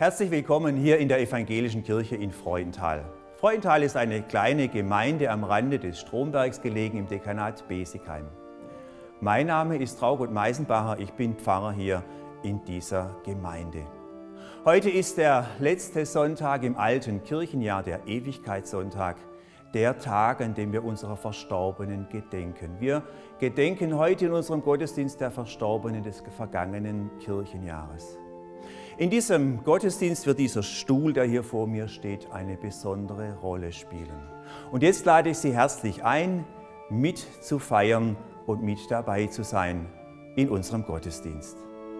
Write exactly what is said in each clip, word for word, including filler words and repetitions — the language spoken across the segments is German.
Herzlich willkommen hier in der Evangelischen Kirche in Freudenthal. Freudenthal ist eine kleine Gemeinde am Rande des Strombergs gelegen im Dekanat Besigheim. Mein Name ist Traugott Meisenbacher, ich bin Pfarrer hier in dieser Gemeinde. Heute ist der letzte Sonntag im alten Kirchenjahr, der Ewigkeitssonntag, der Tag, an dem wir unserer Verstorbenen gedenken. Wir gedenken heute in unserem Gottesdienst der Verstorbenen des vergangenen Kirchenjahres. In diesem Gottesdienst wird dieser Stuhl, der hier vor mir steht, eine besondere Rolle spielen. Und jetzt lade ich Sie herzlich ein, mit zu feiern und mit dabei zu sein in unserem Gottesdienst.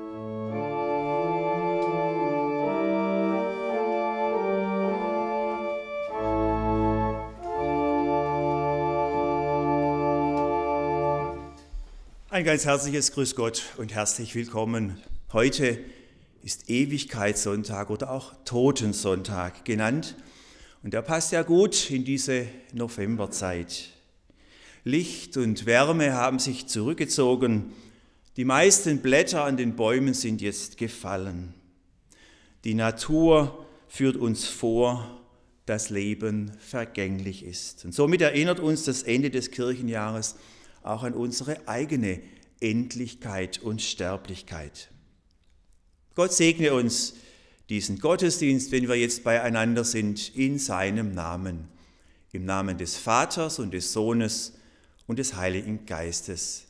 Ein ganz herzliches Grüß Gott und herzlich willkommen. Heute ist Ewigkeitssonntag oder auch Totensonntag genannt. Und der passt ja gut in diese Novemberzeit. Licht und Wärme haben sich zurückgezogen. Die meisten Blätter an den Bäumen sind jetzt gefallen. Die Natur führt uns vor, dass Leben vergänglich ist. Und somit erinnert uns das Ende des Kirchenjahres auch an unsere eigene Endlichkeit und Sterblichkeit. Gott segne uns diesen Gottesdienst, wenn wir jetzt beieinander sind, in seinem Namen. Im Namen des Vaters und des Sohnes und des Heiligen Geistes.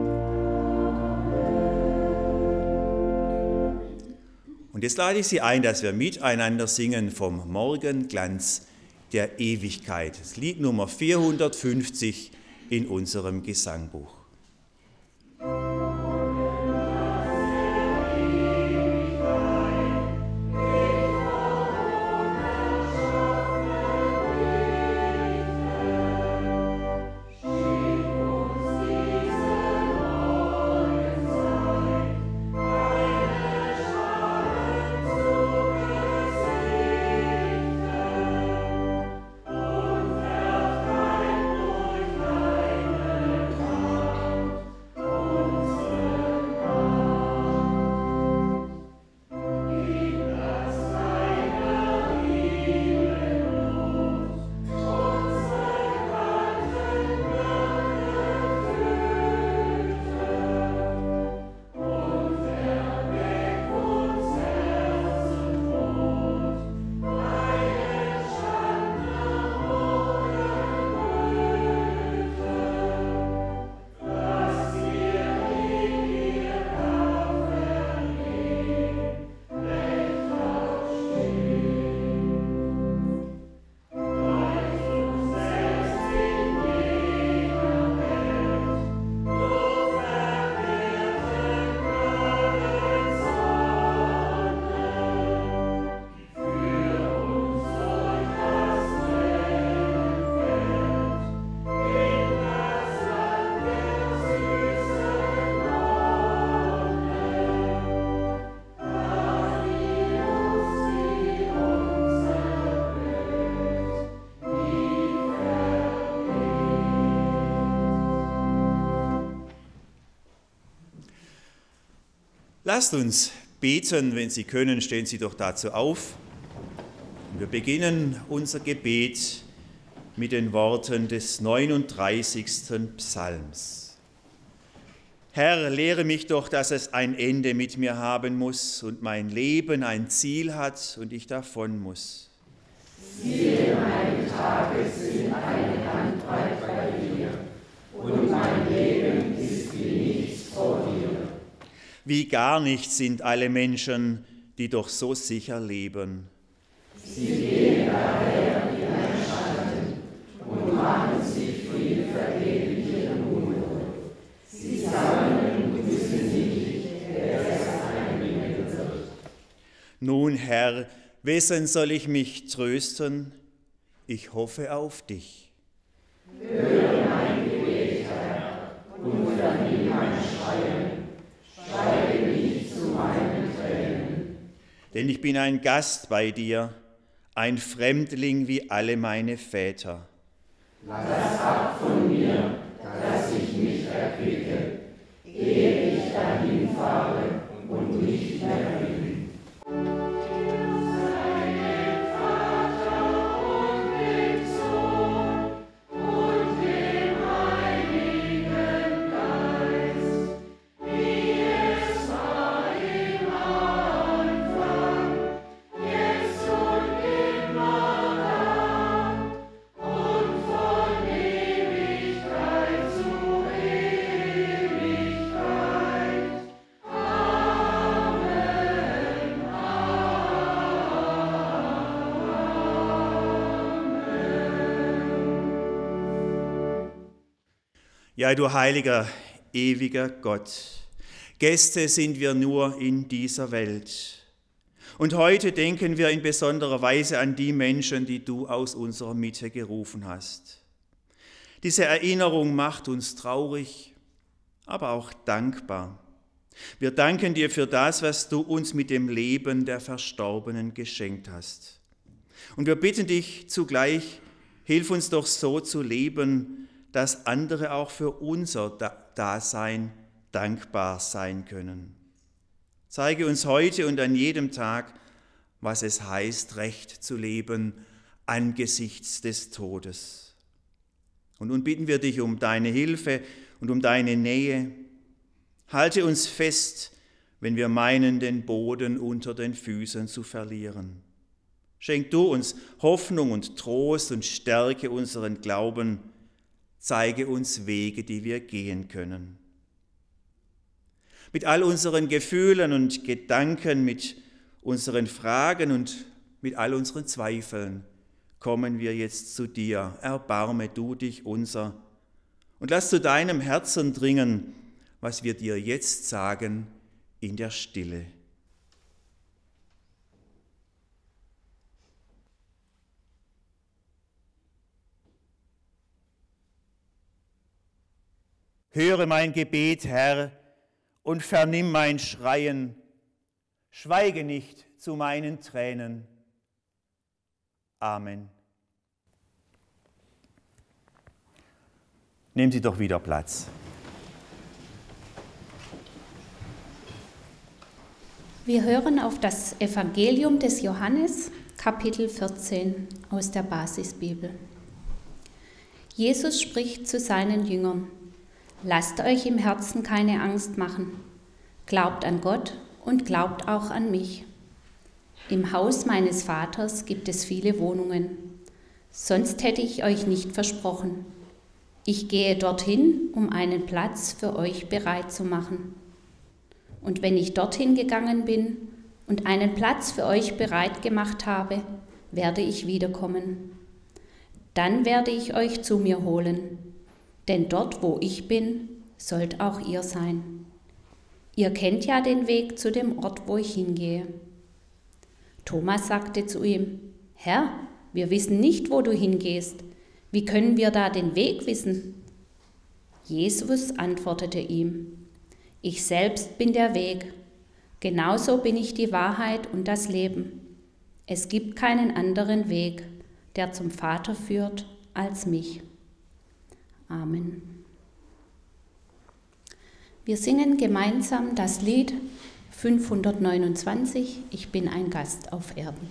Und jetzt lade ich Sie ein, dass wir miteinander singen vom Morgenglanz der Ewigkeit. Das Lied Nummer vierhundertfünfzig in unserem Gesangbuch. Lasst uns beten, wenn Sie können, stehen Sie doch dazu auf. Und wir beginnen unser Gebet mit den Worten des neununddreißigsten Psalms. Herr, lehre mich doch, dass es ein Ende mit mir haben muss und mein Leben ein Ziel hat und ich davon muss. Siehe, meine Tage sind eine Handbreit bei dir und mein Leben ist wie nichts vor dir. Wie gar nichts sind alle Menschen, die doch so sicher leben. Sie gehen daher wie ein Schatten und machen sich viel vergebliche Unruhe. Sie sammeln und wissen nicht, wer es einbringen wird. Nun, Herr, wessen soll ich mich trösten? Ich hoffe auf dich. Höre mein Gebet, Herr, und vernimm mein Schreien. Schweige nicht zu meinen Tränen. Denn ich bin ein Gast bei dir, ein Fremdling wie alle meine Väter. Lass ab von mir, dass ich mich erquicke, ehe ich dahin fahre und nicht mehr bin. Ja, du heiliger, ewiger Gott, Gäste sind wir nur in dieser Welt. Und heute denken wir in besonderer Weise an die Menschen, die du aus unserer Mitte gerufen hast. Diese Erinnerung macht uns traurig, aber auch dankbar. Wir danken dir für das, was du uns mit dem Leben der Verstorbenen geschenkt hast. Und wir bitten dich zugleich, hilf uns doch so zu leben, dass andere auch für unser Dasein dankbar sein können. Zeige uns heute und an jedem Tag, was es heißt, recht zu leben angesichts des Todes. Und nun bitten wir dich um deine Hilfe und um deine Nähe. Halte uns fest, wenn wir meinen, den Boden unter den Füßen zu verlieren. Schenk du uns Hoffnung und Trost und stärke unseren Glauben. Zeige uns Wege, die wir gehen können. Mit all unseren Gefühlen und Gedanken, mit unseren Fragen und mit all unseren Zweifeln kommen wir jetzt zu dir. Erbarme du dich unser und lass zu deinem Herzen dringen, was wir dir jetzt sagen in der Stille. Höre mein Gebet, Herr, und vernimm mein Schreien. Schweige nicht zu meinen Tränen. Amen. Nehmen Sie doch wieder Platz. Wir hören auf das Evangelium des Johannes, Kapitel vierzehn aus der Basisbibel. Jesus spricht zu seinen Jüngern: Lasst euch im Herzen keine Angst machen. Glaubt an Gott und glaubt auch an mich. Im Haus meines Vaters gibt es viele Wohnungen. Sonst hätte ich euch nicht versprochen. Ich gehe dorthin, um einen Platz für euch bereit zu machen. Und wenn ich dorthin gegangen bin und einen Platz für euch bereit gemacht habe, werde ich wiederkommen. Dann werde ich euch zu mir holen, denn dort, wo ich bin, sollt auch ihr sein. Ihr kennt ja den Weg zu dem Ort, wo ich hingehe. Thomas sagte zu ihm: Herr, wir wissen nicht, wo du hingehst. Wie können wir da den Weg wissen? Jesus antwortete ihm: Ich selbst bin der Weg. Genauso bin ich die Wahrheit und das Leben. Es gibt keinen anderen Weg, der zum Vater führt, als mich. Amen. Wir singen gemeinsam das Lied fünfhundertneunundzwanzig, Ich bin ein Gast auf Erden.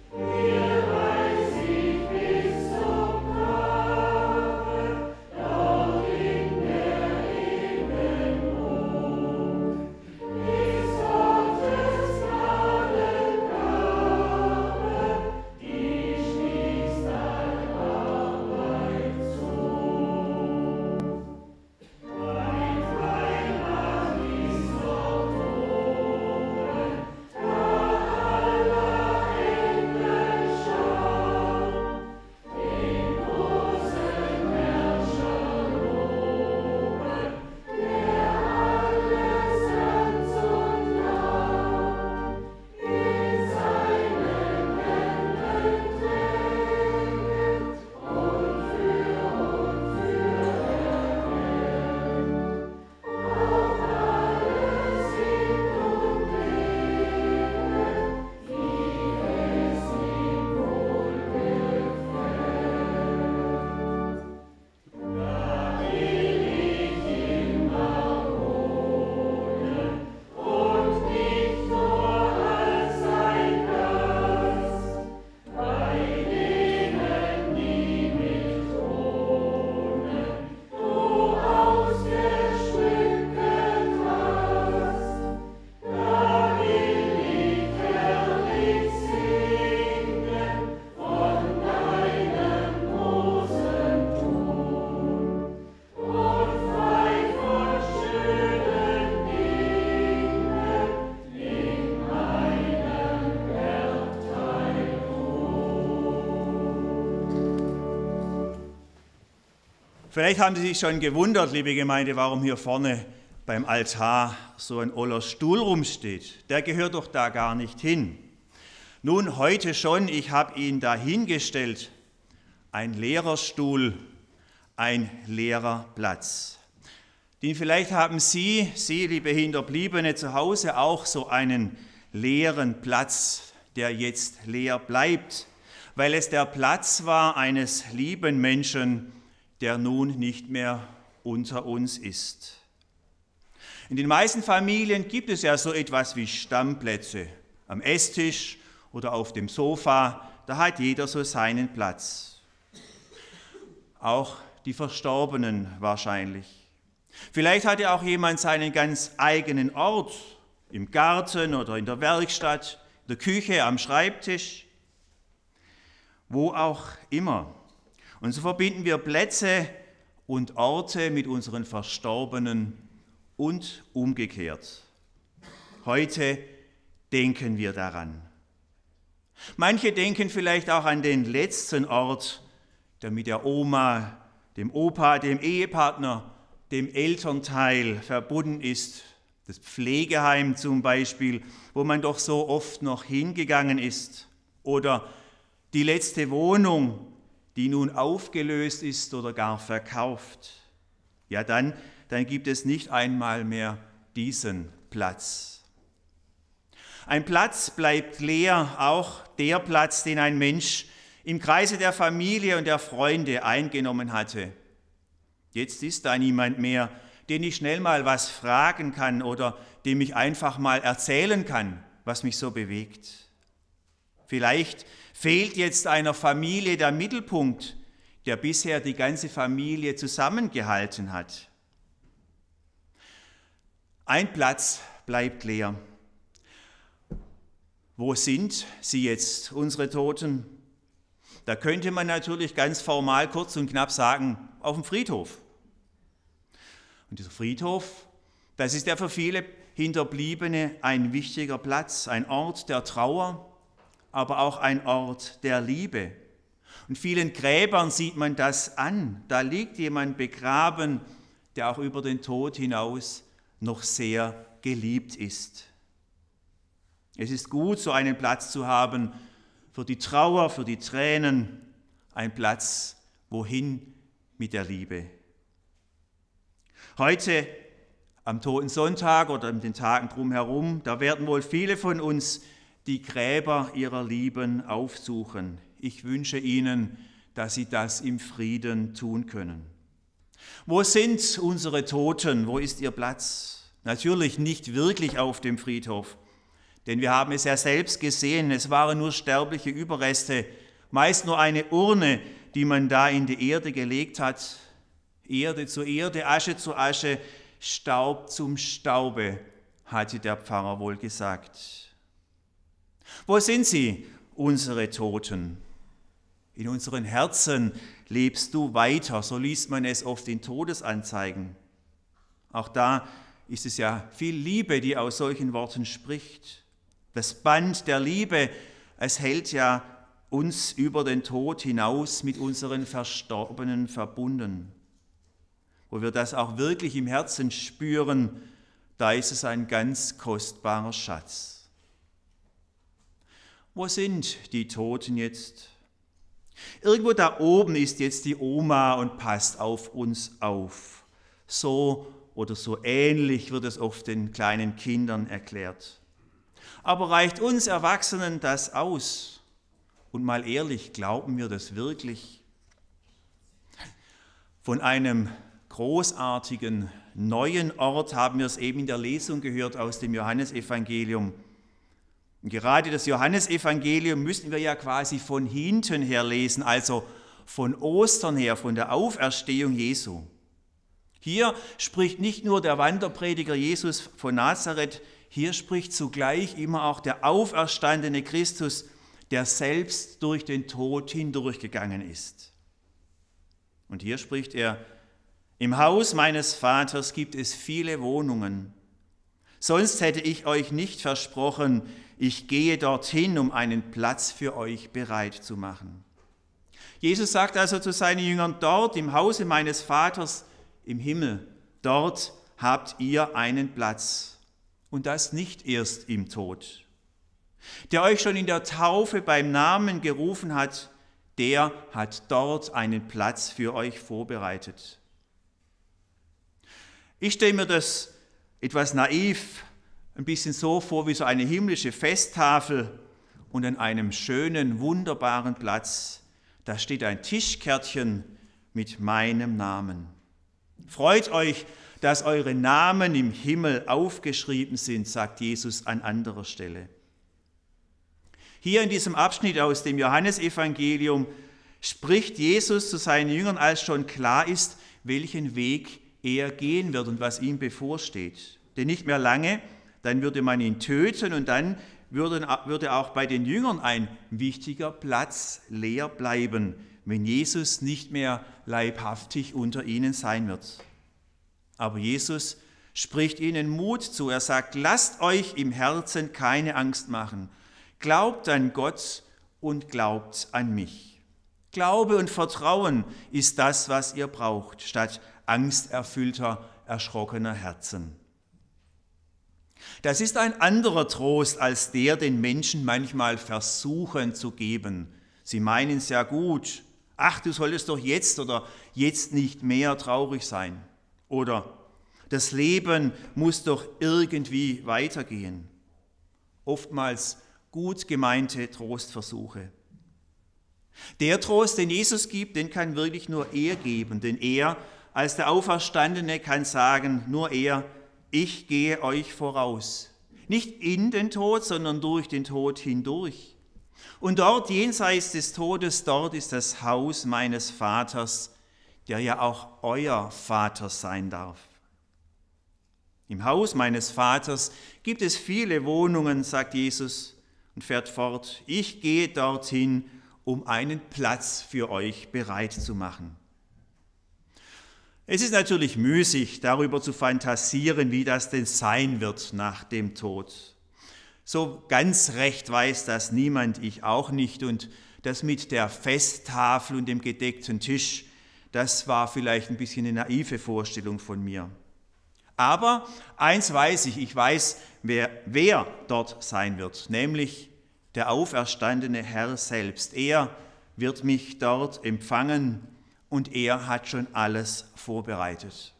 Oh Vielleicht haben Sie sich schon gewundert, liebe Gemeinde, warum hier vorne beim Altar so ein oller Stuhl rumsteht. Der gehört doch da gar nicht hin. Nun, heute schon, ich habe ihn da hingestellt. Ein leerer Stuhl, ein leerer Platz. Denn vielleicht haben Sie, Sie, liebe Hinterbliebene, zu Hause auch so einen leeren Platz, der jetzt leer bleibt, weil es der Platz war eines lieben Menschen, der nun nicht mehr unter uns ist. In den meisten Familien gibt es ja so etwas wie Stammplätze. Am Esstisch oder auf dem Sofa, da hat jeder so seinen Platz. Auch die Verstorbenen wahrscheinlich. Vielleicht hatte auch jemand seinen ganz eigenen Ort, im Garten oder in der Werkstatt, in der Küche, am Schreibtisch, wo auch immer. Und so verbinden wir Plätze und Orte mit unseren Verstorbenen und umgekehrt. Heute denken wir daran. Manche denken vielleicht auch an den letzten Ort, der mit der Oma, dem Opa, dem Ehepartner, dem Elternteil verbunden ist. Das Pflegeheim zum Beispiel, wo man doch so oft noch hingegangen ist. Oder die letzte Wohnung, die nun aufgelöst ist oder gar verkauft. Ja, dann, dann gibt es nicht einmal mehr diesen Platz. Ein Platz bleibt leer, auch der Platz, den ein Mensch im Kreise der Familie und der Freunde eingenommen hatte. Jetzt ist da niemand mehr, den ich schnell mal was fragen kann oder dem ich einfach mal erzählen kann, was mich so bewegt. Vielleicht fehlt jetzt einer Familie der Mittelpunkt, der bisher die ganze Familie zusammengehalten hat. Ein Platz bleibt leer. Wo sind sie jetzt, unsere Toten? Da könnte man natürlich ganz formal kurz und knapp sagen, auf dem Friedhof. Und dieser Friedhof, das ist ja für viele Hinterbliebene ein wichtiger Platz, ein Ort der Trauer, aber auch ein Ort der Liebe. Und vielen Gräbern sieht man das an. Da liegt jemand begraben, der auch über den Tod hinaus noch sehr geliebt ist. Es ist gut, so einen Platz zu haben für die Trauer, für die Tränen, ein Platz, wohin mit der Liebe. Heute, am Totensonntag oder in den Tagen drumherum, da werden wohl viele von uns die Gräber ihrer Lieben aufsuchen. Ich wünsche Ihnen, dass Sie das im Frieden tun können. Wo sind unsere Toten? Wo ist ihr Platz? Natürlich nicht wirklich auf dem Friedhof, denn wir haben es ja selbst gesehen, es waren nur sterbliche Überreste, meist nur eine Urne, die man da in die Erde gelegt hat. Erde zu Erde, Asche zu Asche, Staub zum Staube, hatte der Pfarrer wohl gesagt. Wo sind sie, unsere Toten? In unseren Herzen lebst du weiter, so liest man es oft in Todesanzeigen. Auch da ist es ja viel Liebe, die aus solchen Worten spricht. Das Band der Liebe, es hält ja uns über den Tod hinaus mit unseren Verstorbenen verbunden. Wo wir das auch wirklich im Herzen spüren, da ist es ein ganz kostbarer Schatz. Wo sind die Toten jetzt? Irgendwo da oben ist jetzt die Oma und passt auf uns auf. So oder so ähnlich wird es oft den kleinen Kindern erklärt. Aber reicht uns Erwachsenen das aus? Und mal ehrlich, glauben wir das wirklich? Von einem großartigen neuen Ort haben wir es eben in der Lesung gehört aus dem Johannesevangelium. Und gerade das Johannesevangelium müssen wir ja quasi von hinten her lesen, also von Ostern her, von der Auferstehung Jesu. Hier spricht nicht nur der Wanderprediger Jesus von Nazareth, hier spricht zugleich immer auch der auferstandene Christus, der selbst durch den Tod hindurchgegangen ist. Und hier spricht er: Im Haus meines Vaters gibt es viele Wohnungen. Sonst hätte ich euch nicht versprochen, ich gehe dorthin, um einen Platz für euch bereit zu machen. Jesus sagt also zu seinen Jüngern, dort im Hause meines Vaters im Himmel, dort habt ihr einen Platz. Und das nicht erst im Tod. Der euch schon in der Taufe beim Namen gerufen hat, der hat dort einen Platz für euch vorbereitet. Ich stelle mir das etwas naiv ein bisschen so vor wie so eine himmlische Festtafel und an einem schönen, wunderbaren Platz, da steht ein Tischkärtchen mit meinem Namen. Freut euch, dass eure Namen im Himmel aufgeschrieben sind, sagt Jesus an anderer Stelle. Hier in diesem Abschnitt aus dem Johannesevangelium spricht Jesus zu seinen Jüngern, als schon klar ist, welchen Weg er gehen wird und was ihm bevorsteht. Denn nicht mehr lange, dann würde man ihn töten und dann würde, würde auch bei den Jüngern ein wichtiger Platz leer bleiben, wenn Jesus nicht mehr leibhaftig unter ihnen sein wird. Aber Jesus spricht ihnen Mut zu. Er sagt, lasst euch im Herzen keine Angst machen. Glaubt an Gott und glaubt an mich. Glaube und Vertrauen ist das, was ihr braucht, statt angsterfüllter, erschrockener Herzen. Das ist ein anderer Trost als der, den Menschen manchmal versuchen zu geben. Sie meinen es ja gut. Ach, du solltest doch jetzt oder jetzt nicht mehr traurig sein. Oder das Leben muss doch irgendwie weitergehen. Oftmals gut gemeinte Trostversuche. Der Trost, den Jesus gibt, den kann wirklich nur er geben, denn er als der Auferstandene kann sagen, nur er, ich gehe euch voraus. Nicht in den Tod, sondern durch den Tod hindurch. Und dort, jenseits des Todes, dort ist das Haus meines Vaters, der ja auch euer Vater sein darf. Im Haus meines Vaters gibt es viele Wohnungen, sagt Jesus und fährt fort. Ich gehe dorthin, um einen Platz für euch bereit zu machen. Es ist natürlich müßig, darüber zu fantasieren, wie das denn sein wird nach dem Tod. So ganz recht weiß das niemand, ich auch nicht. Und das mit der Festtafel und dem gedeckten Tisch, das war vielleicht ein bisschen eine naive Vorstellung von mir. Aber eins weiß ich, ich weiß, wer, wer dort sein wird, nämlich der auferstandene Herr selbst. Er wird mich dort empfangen und er hat schon alles vorbereitet.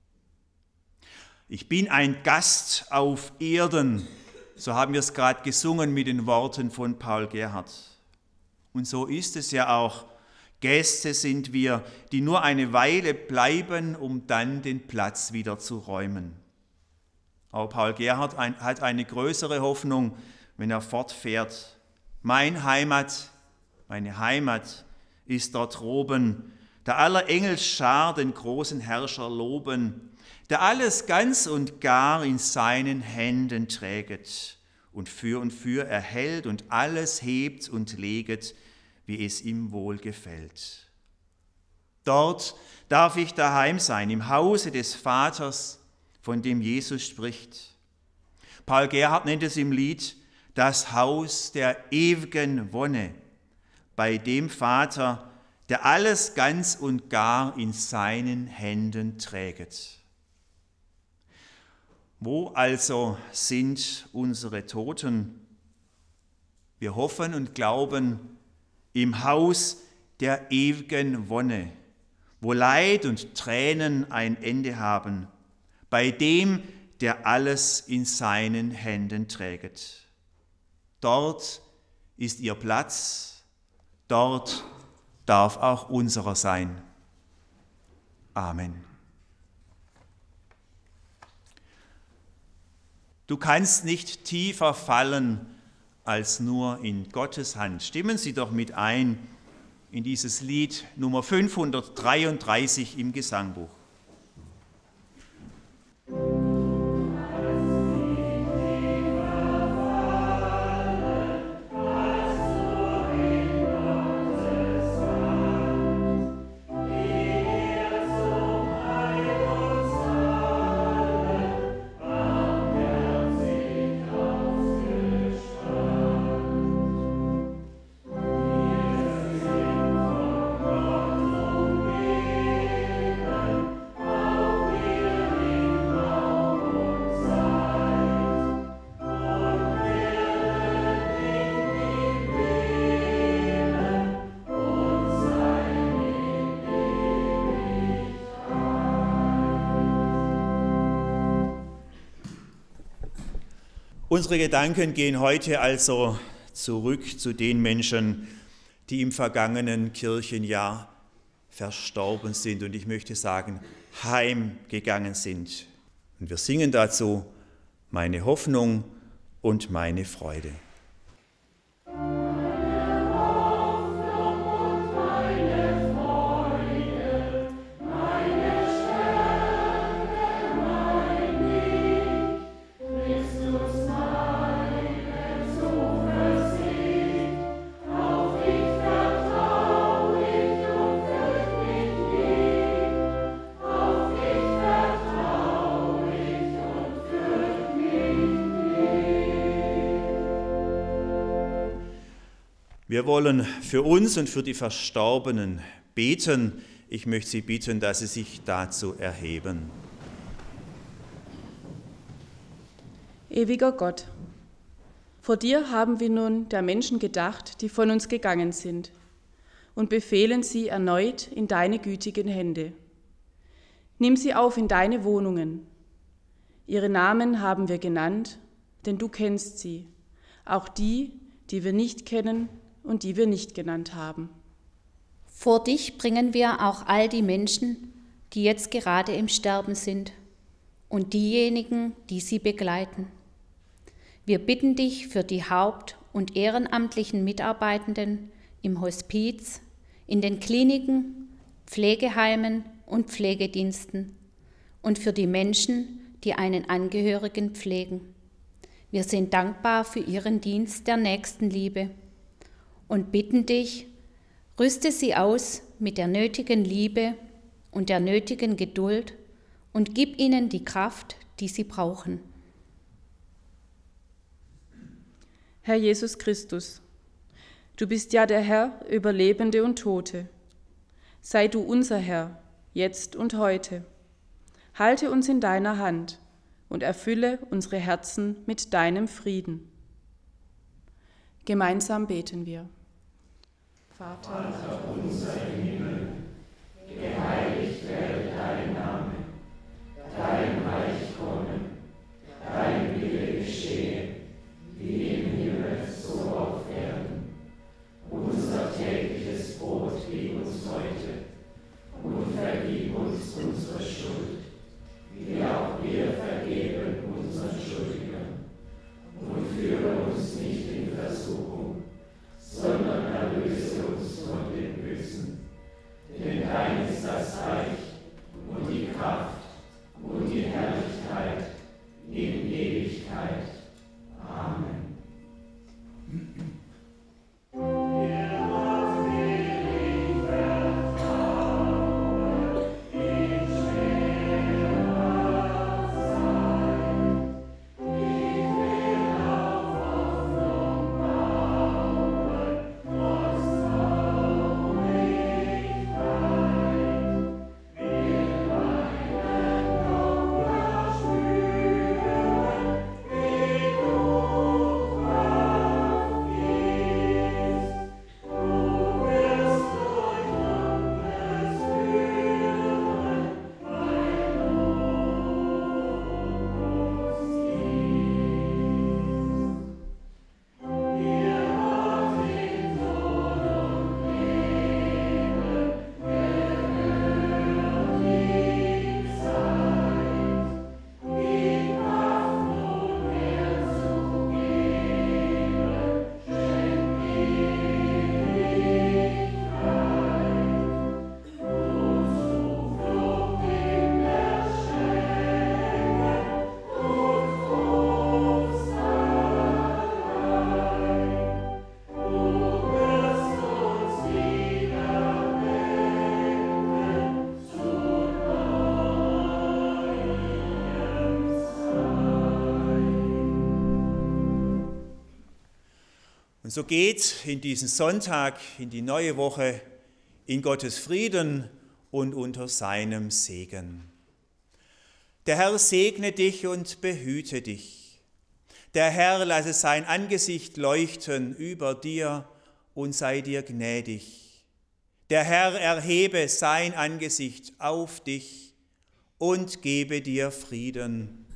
Ich bin ein Gast auf Erden, so haben wir es gerade gesungen mit den Worten von Paul Gerhardt. Und so ist es ja auch. Gäste sind wir, die nur eine Weile bleiben, um dann den Platz wieder zu räumen. Aber Paul Gerhardt hat eine größere Hoffnung, wenn er fortfährt. Mein Heimat, meine Heimat ist dort droben, da aller Engelsschar den großen Herrscher loben, der alles ganz und gar in seinen Händen träget und für und für erhält und alles hebt und leget, wie es ihm wohl gefällt. Dort darf ich daheim sein, im Hause des Vaters, von dem Jesus spricht. Paul Gerhardt nennt es im Lied das Haus der ewigen Wonne, bei dem Vater, der alles ganz und gar in seinen Händen träget. Wo also sind unsere Toten? Wir hoffen und glauben, im Haus der ewigen Wonne, wo Leid und Tränen ein Ende haben, bei dem, der alles in seinen Händen träget. Dort ist ihr Platz, dort darf auch unserer sein. Amen. Du kannst nicht tiefer fallen als nur in Gottes Hand. Stimmen Sie doch mit ein in dieses Lied Nummer fünfhundertdreiunddreißig im Gesangbuch. Wir sind Unsere Gedanken gehen heute also zurück zu den Menschen, die im vergangenen Kirchenjahr verstorben sind und ich möchte sagen, heimgegangen sind. Und wir singen dazu meine Hoffnung und meine Freude. Wir wollen für uns und für die Verstorbenen beten. Ich möchte Sie bitten, dass Sie sich dazu erheben. Ewiger Gott, vor dir haben wir nun der Menschen gedacht, die von uns gegangen sind, und befehlen sie erneut in deine gütigen Hände. Nimm sie auf in deine Wohnungen. Ihre Namen haben wir genannt, denn du kennst sie, auch die, die wir nicht kennen und die wir nicht genannt haben. Vor dich bringen wir auch all die Menschen, die jetzt gerade im Sterben sind und diejenigen, die sie begleiten. Wir bitten dich für die haupt- und ehrenamtlichen Mitarbeitenden im Hospiz, in den Kliniken, Pflegeheimen und Pflegediensten und für die Menschen, die einen Angehörigen pflegen. Wir sind dankbar für ihren Dienst der Nächstenliebe und bitten dich, rüste sie aus mit der nötigen Liebe und der nötigen Geduld und gib ihnen die Kraft, die sie brauchen. Herr Jesus Christus, du bist ja der Herr über Lebende und Tote. Sei du unser Herr, jetzt und heute. Halte uns in deiner Hand und erfülle unsere Herzen mit deinem Frieden. Gemeinsam beten wir. Vater, Vater unser im Himmel, geheiligt werde dein Name, dein Reich komme, dein Wille geschehe, wie im Himmel so auf Erden. Unser tägliches Brot gib uns heute und vergib uns unsere Schuld, wie auch wir vergeben unseren Schuldigern. Und führe uns nicht in Versuchung, sondern erlöse uns von dem Bösen. Denn dein ist das Reich und die Kraft und die Herrlichkeit in Ewigkeit. Amen. Und so geht in diesen Sonntag, in die neue Woche, in Gottes Frieden und unter seinem Segen. Der Herr segne dich und behüte dich. Der Herr lasse sein Angesicht leuchten über dir und sei dir gnädig. Der Herr erhebe sein Angesicht auf dich und gebe dir Frieden.